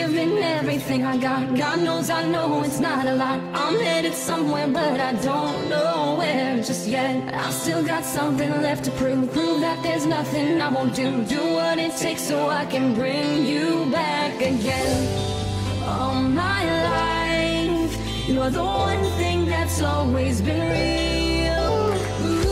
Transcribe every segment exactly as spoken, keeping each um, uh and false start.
giving everything I got. God knows I know it's not a lot. I'm headed somewhere but I don't know where just yet. I've still got something left to prove. Prove that there's nothing I won't do. Do what it takes so I can bring you back again. All my life, you're the one thing that's always been real. Ooh.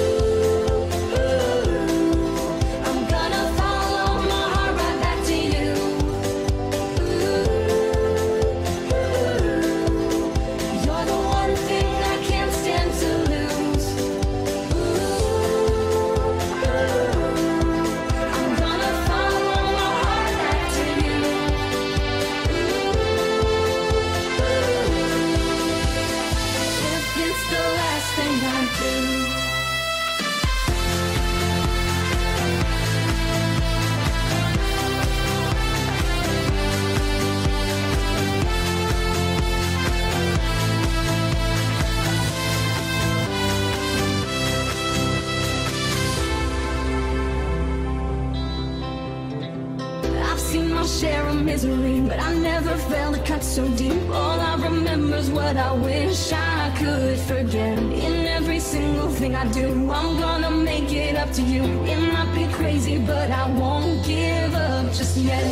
Share of misery, but I never felt a cut so deep. All I remember is what I wish I could forget. In every single thing I do, I'm gonna make it up to you. It might be crazy, but I won't give up just yet.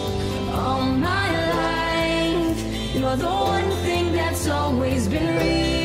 All my life, you're the one thing that's always been real.